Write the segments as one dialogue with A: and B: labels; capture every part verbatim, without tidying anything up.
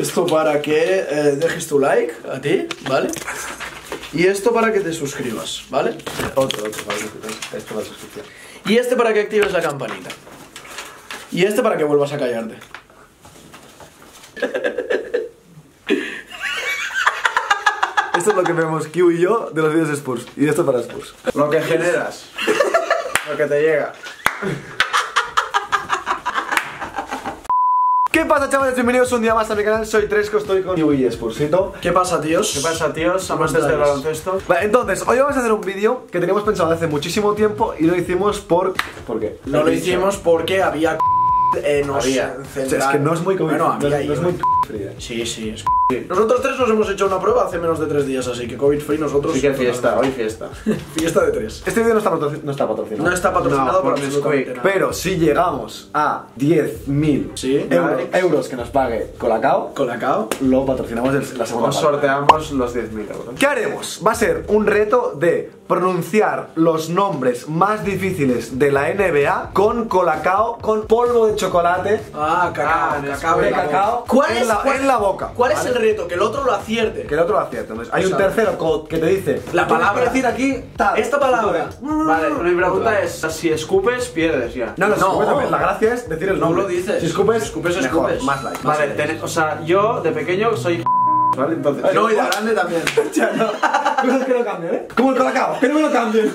A: Esto para que eh, dejes tu like a ti, ¿vale? Y esto para que te suscribas, ¿vale? Otro, otro, para que esto la suscripción. Y este para que actives la campanita. Y este para que vuelvas a callarte.
B: Esto es lo que vemos Q y yo de los vídeos de Spurs. Y esto para Spurs.
C: Lo que generas. Lo que te llega.
B: ¿Qué pasa, chavales? Bienvenidos un día más a mi canal. Soy Tresco, estoy con Q y Spursito.
A: ¿Qué pasa, tíos?
C: ¿Qué pasa, tíos? Amantes del baloncesto.
B: Vale, entonces, hoy vamos a hacer un vídeo que teníamos pensado hace muchísimo tiempo y lo hicimos por... ¿Por qué?
A: No lo hicimos porque había eh, nos
C: Había.
B: O sea, es que no es muy COVID.
A: Bueno, había
B: no,
A: ahí,
B: no es muy
A: ¿eh?
B: fría.
A: Sí, sí, es sí. Nosotros tres nos hemos hecho una prueba hace menos de tres días, así que COVID free nosotros.
C: Sí que fiesta, hoy fiesta.
A: Fiesta de tres.
B: Este vídeo no está, patrocin no está patrocinado.
A: No está patrocinado
C: No,
A: por
C: por
A: absolutamente
C: Nesquik.
A: nada.
B: Pero si llegamos a diez mil
A: Sí,
B: euro,
A: likes.
B: euros que nos pague Colacao,
A: Colacao.
B: lo patrocinamos en la segunda
C: Os
B: parte.
C: sorteamos los diez mil euros.
B: ¿Qué haremos? Va a ser un reto de pronunciar los nombres más difíciles de la N B A con Colacao, con polvo de chocolate
A: Ah, cacao,
C: Ah,
A: cacao,
B: de
A: en la
B: cacao
A: boca. ¿Cuál
B: en,
A: es,
B: la,
A: cuál-
B: en la boca.
A: ¿Cuál es
B: ¿vale?
A: el reto? Que el otro lo acierte.
B: Que el otro lo acierta. Entonces, hay
A: O
B: un
A: sea,
B: tercero co- que te dice
A: la
B: tienes
A: palabra.
B: que decir aquí tal.
A: Esta palabra.
C: Vale, mi pregunta es, si escupes, pierdes ya.
B: No, no, si
A: No.
B: escupes también. La gracia es decir el
A: No
B: nombre.
A: lo dices.
B: Si escupes,
A: Si escupes,
B: mejor,
A: escupes.
B: más like.
C: Vale, ten- o sea, yo de pequeño soy ¿vale? Entonces,
A: No, y de grande también.
B: Ya, no. Cosas que no cambian, ¿eh? Como el Colacao, que no me lo cambien.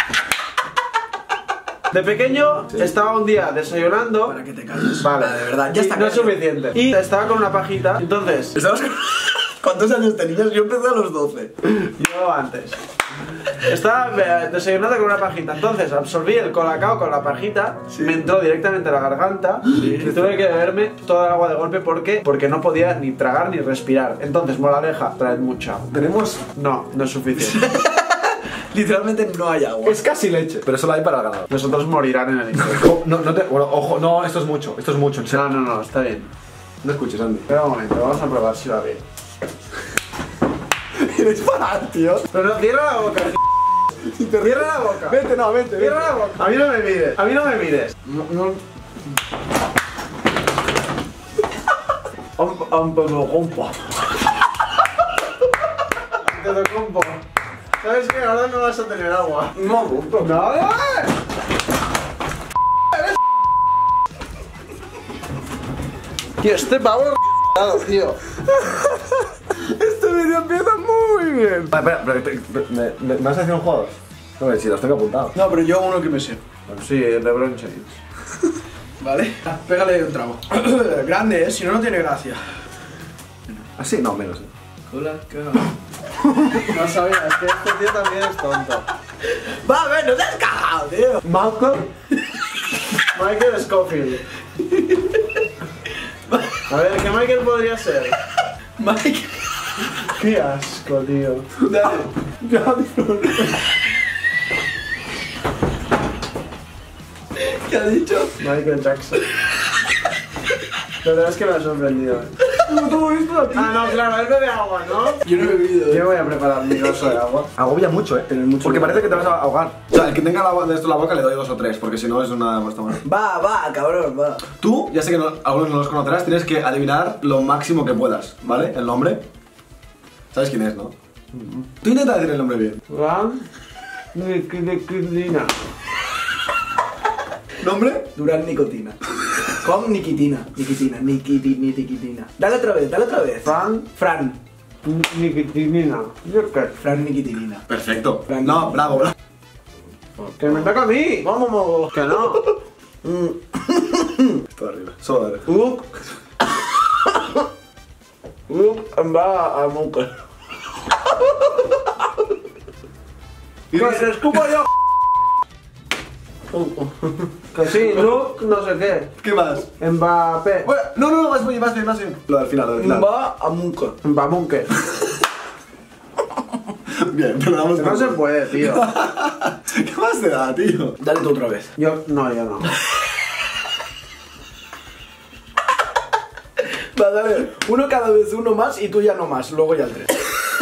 C: de pequeño estaba un día desayunando.
A: Para que te calles.
C: Vale,
A: Ah, de verdad, ya
C: y
A: está.
C: no es
A: cállate.
C: suficiente. Y estaba con una pajita. Entonces,
A: ¿Estabas con- ¿Cuántos años tenías? Yo empecé a los doce.
C: yo antes. Estaba eh, desayunando con una pajita. Entonces absorbí el colacao con la pajita. Me entró directamente a la garganta. Y tuve que beberme toda el agua de golpe porque, porque no podía ni tragar ni respirar. Entonces, moraleja, traed mucha agua.
B: Tenemos...
C: No, no es suficiente.
A: Literalmente no hay agua.
B: Es casi leche, pero solo hay para el ganado.
C: Nosotros morirán en el intento.
B: Oh, no, no te... Bueno, ojo, no, esto es mucho, esto es mucho, en serio.
C: No, no, no, está bien.
B: No escuches, Andy.
C: Espera un momento, vamos a probar si va bien.
B: Eres para, tío.
C: Pero no, cierra la boca. Cierra la boca.
B: Vete, no, vete, vete.
C: Cierra la boca. A mí no me mires. A mí no me mires. No, no. Un, un poco compo. Te lo compo. ¿Sabes qué? Ahora no vas a tener agua.
A: No, gusto.
C: No, no. Tío, este pavo es tío.
B: Este vídeo empieza muy bien. Vale, espera, pero, pero, pero, ¿me, me, ¿me vas a hacer un juego? No, ver, si los tengo apuntados.
A: No, pero yo uno que me sé.
C: Sí, LeBron James.
A: ¿Vale? Ah, pégale un trago. Grande, ¿eh? Si no, no tiene gracia.
B: ¿Ah, sí? No, menos. ¿eh?
A: Colacao.
C: No sabía, es que este tío también es tonto.
A: Va, a ver, no te has cagado, tío.
B: Malcolm.
C: Michael Scofield. A ver, ¿qué Michael podría ser?
A: Mike.
C: Qué asco, tío.
A: Dale. ¿Qué ha dicho?
C: Michael Jackson. La verdad es que me ha sorprendido. Ah, no, claro, él bebe agua, ¿no?
A: Yo no he bebido.
C: Yo
A: ¿eh?
C: voy a preparar mi vaso de agua.
B: Agobia mucho, eh.
A: Tener mucho
B: Porque
A: cuidado.
B: parece que te vas a ahogar. O sea, el que tenga la, de esto en la boca le doy dos o tres, porque si no es una muestra mala.
A: Va, va, cabrón, va.
B: Tú, ya sé que no- algunos no los conocerás, tienes que adivinar lo máximo que puedas, ¿vale? El nombre. ¿Sabes quién es, no? Tú intenta decir el nombre bien.
C: Van Nicotina.
B: ¿Nombre?
A: Durán nicotina. Con niquitina. Niquitina, niquiti, niquitina. Dale otra vez, dale otra vez.
C: Fran
A: Fran.
C: Nicotinina. Yo qué.
B: Pues
A: Fran niquitinina.
B: Perfecto.
A: Frank.
B: No, bravo, bravo.
C: Que me toca a mí.
A: Vamos, vamos.
C: Que no.
B: Esto de arriba. Solo de arriba.
C: Luke. Luke va a Munker. Que se escupo yo. Que sí, Luke, no sé qué.
B: ¿Qué más?
C: Mbappé.
B: Bueno, no, no, no, más bien, más bien, más bien. Lo del final, lo del final.
A: Va a Munca.
C: Mbamunker.
B: Bien, pero vamos
C: No se puede, tío.
B: ¿Qué más te da, tío?
A: Dale tú otra vez.
C: Yo, no, yo no.
A: Va, dale. Uno cada vez, uno más y tú ya no más. Luego ya el tres.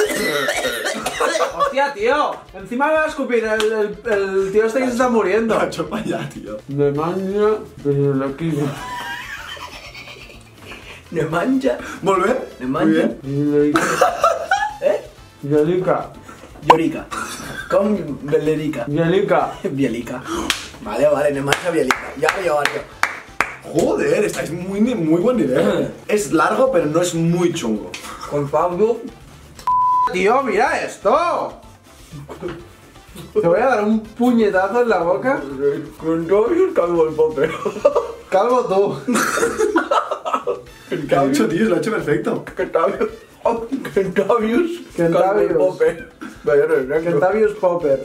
C: Hostia, tío. Encima me va a escupir el, el, el tío este que se está muriendo.
B: Macho, para allá, tío.
C: De maña, desde la quina.
A: Nemanja.
B: Volver.
A: Nemanja. ¿Eh?
C: Bielica.
A: Llorica. Con Belerica.
C: Bielica.
A: Bielica. Vale, vale, Nemanja Bielica. Ya lo llevo yo.
B: Joder, estáis muy, muy buen nivel. Es largo, pero no es muy chungo.
A: Con Pablo.
C: Tío, mira esto. Te voy a dar un puñetazo en la boca.
A: Con Tobius calvo el popper.
C: Calvo tú.
B: ¿Qué ha hecho, tío? Lo ha hecho perfecto.
A: Kentavius. Kentavius. Calvo el popper. Vaya, no es
C: Kentavius Popper.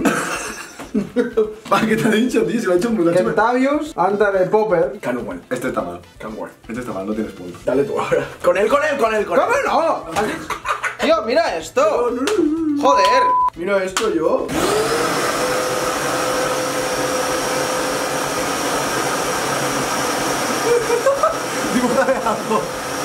B: ¿Qué te ha dicho, tío? Se lo ha hecho muy lo ha hecho muy-
C: Kentavius, anda de Popper.
A: Canuel.
B: Este está mal.
A: Canuel.
B: Este está mal, no tienes punto.
A: Dale tú ahora. Con él, con él, con él, con él.
C: ¿Cómo no? Tío, mira esto. Joder.
A: Mira esto yo.
B: Dibújame algo.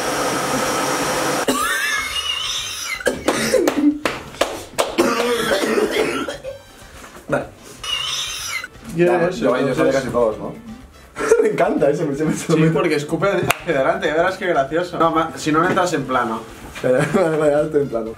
A: Vale.
B: Ya, yo, yo sabía casi todos, ¿no? Me encanta ese, me se me
C: Sí, porque escupe hacia adelante, ya verás qué gracioso. No, ma- si no entras en plano.
B: Vale, vale, ahora estoy en plano.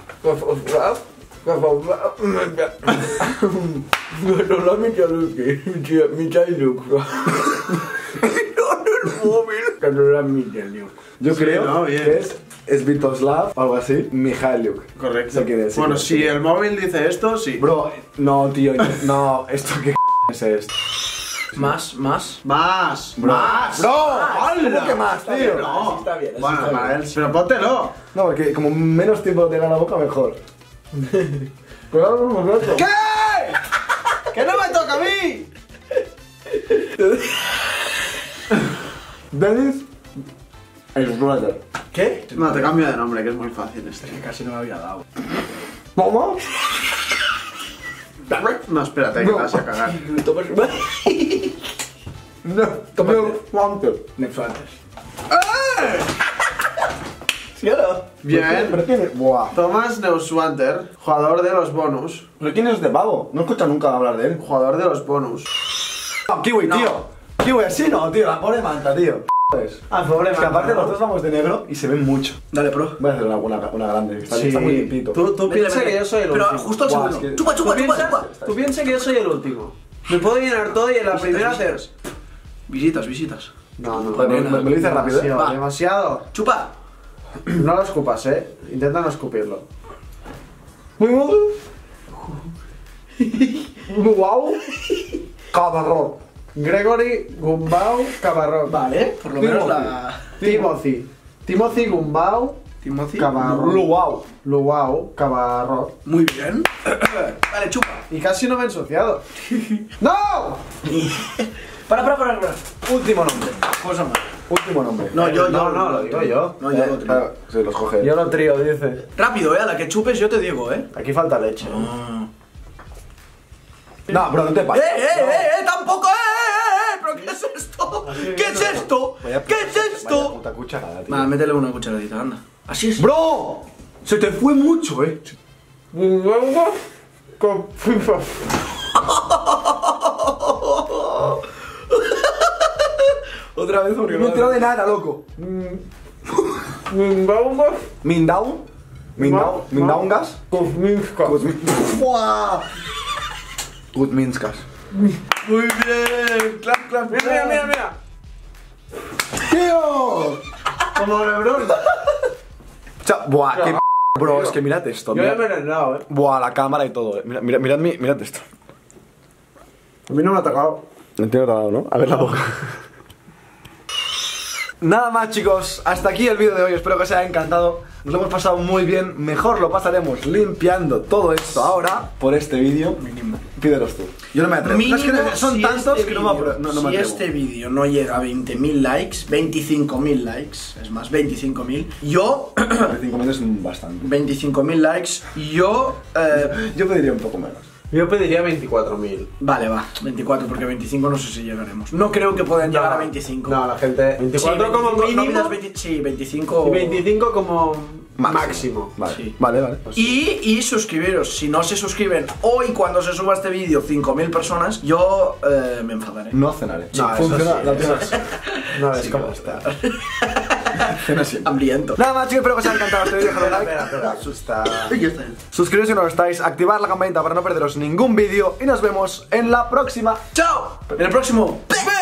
B: Yo
C: Sí,
B: creo
C: no, bien.
B: que es Svitoslav o algo así, Mijailiuk.
C: Correcto.
B: Eso quiere decir.
C: Bueno, si el móvil dice esto, sí.
B: Bro, no, tío, no, esto qué es esto.
A: Más, más.
C: Más.
B: Bro.
C: Más.
B: Bro,
C: ¡Hala!
B: ¿cómo que más,
A: Está
B: tío?
A: bien, así está bien, así
C: Bueno,
A: está
C: para
A: bien.
C: él. Pero póntelo.
B: No, porque como menos tiempo tenga la boca, mejor. Cuidado con los gatos.
C: ¿Qué? ¡Que no me toca a mí!
B: Dennis Explorer.
A: ¿Qué?
C: No, te cambio de nombre, que es muy fácil este.
A: Que casi no me había dado.
B: ¿Cómo?
C: No, espérate, que
B: No.
C: te vas a cagar.
B: No, no, Wanted.
A: Nepsuantes. ¿Sí o no?
C: Bien.
B: ¿Pero quién es? Buah.
C: Thomas Neuswanter, jugador de los bonus.
B: ¿Pero quién es de pavo? No he escuchado nunca hablar de él.
C: Jugador de los bonus.
B: No, Kiwi,
A: No.
B: tío. Kiwi, así no, tío. La pobre manta, tío.
C: Ah, pobre
B: Es que aparte los dos vamos de negro y se ven mucho.
A: Dale, pro.
B: Voy a hacer una, una, una grande. Está,
C: Sí.
B: está muy limpito.
C: Tú, tú
A: Métele,
C: piensa que
A: métele.
C: yo soy el
A: Pero
C: último.
A: justo al
B: Buah,
A: segundo.
B: es que-
A: Chupa, chupa,
C: Tú
A: chupa,
C: piensa,
A: chupa.
C: tú piensa que yo soy el último. Me puedo llenar todo y en la primera hacer.
A: Visitas, visitas.
C: No, no,
B: Joder, me, me lo dices rápido, ¿eh?
C: demasiado,
A: Va.
C: demasiado.
A: Chupa.
C: No lo escupas, eh. Intenta no escupirlo.
B: Wow. Cabarro.
C: Gregory Gumbau Cabarrot.
A: Vale, por lo menos la.
C: Timothy. Timothy Gumbau
A: Timothy.
C: Cabarrot.
B: Wow.
C: Luau Cabarrot.
A: Muy bien. Vale, chupa.
C: Y casi no me he ensuciado. ¡No!
A: Para, para, para, para.
B: Último nombre.
A: Cosa más.
B: Último nombre.
A: No, yo,
C: No,
A: yo.
C: no, lo digo yo.
A: No, yo
B: Eh,
A: lo trío.
B: claro, se los coge.
C: Yo lo trío, dice.
A: Rápido, eh, a la que chupes yo te digo, eh.
C: Aquí falta leche.
B: No, bro, no te
A: ¡Eh,
B: pases.
A: eh, eh, eh! ¡Tampoco! ¡Eh, eh, eh! ¿Pero qué es esto? ¿Qué es esto?
B: Vaya
A: ¿Qué
B: puta-
A: es
B: Vaya
A: esto?
B: puta cucharada, tío.
A: Va, métele una cucharadita, anda. Así es.
B: Bro, se te fue mucho, eh.
C: Con FIFA.
A: Otra vez porque
B: No entró de nada, loco.
C: Gumbau
B: Mindau. Mindau. Mindaungas.
C: Kuzminska.
B: Buah. Gutminskas.
A: Muy bien. Clap, clap.
C: Mira, mira, mira, mira.
B: ¡Tío!
C: Como Lebron.
B: Cha- Buah, qué p. Bro, es que mirad esto.
C: Yo ya
B: Mirad.
C: me he envenenado, eh.
B: Buah, la cámara y todo. eh. Mira, mira, mirad, mi- mirad esto.
C: A mí no me ha tocado.
B: No tiene nada, ¿no? A ver la boca. Nada más, chicos, hasta aquí el vídeo de hoy, espero que os haya encantado. Nos lo hemos pasado muy bien, mejor lo pasaremos limpiando todo esto ahora por este vídeo.
A: Mínimo.
B: Pídelos tú. Yo no me atrevo.
A: Mínimo,
B: Es que son
A: si
B: tantos
A: este
B: que no me,
A: vídeo-
B: apre- no, no me
A: si
B: atrevo.
A: este vídeo no llega a veinte mil likes, veinticinco mil likes, es más, veinticinco mil, yo,
B: cinco mil es bastante.
A: veinticinco mil likes, yo, eh,
B: Yo pediría un poco menos.
C: Yo pediría veinticuatro mil.
A: vale, va, veinticuatro, porque veinticinco no sé si llegaremos. No creo que puedan llegar a veinticinco.
C: No, la gente.
A: Sí,
C: veinticuatro como
A: veinticinco, no
C: mínimo.
A: pidas veinte, sí, veinticinco.
C: Y veinticinco como máximo.
B: Vale,
A: Sí.
B: vale, vale. Pues
A: Y, y suscribiros, si no se suscriben hoy cuando se suba este vídeo cinco mil personas, yo eh, me enfadaré.
B: no cenaré.
C: No, eso
B: Funciona
C: sí,
B: la
C: eso
B: primera.
C: No ves
A: Sí,
C: cómo
A: que va a
C: está.
B: Cena siempre.
A: Hambriento.
B: Nada más, chicos, espero que os haya encantado este vídeo. Dejad un like.
C: Espera, espera, asusta.
A: Y ya está.
B: Suscribiros si no lo estáis, activar la campanita para no perderos ningún vídeo y nos vemos en la próxima.
A: ¡Chao! En el próximo.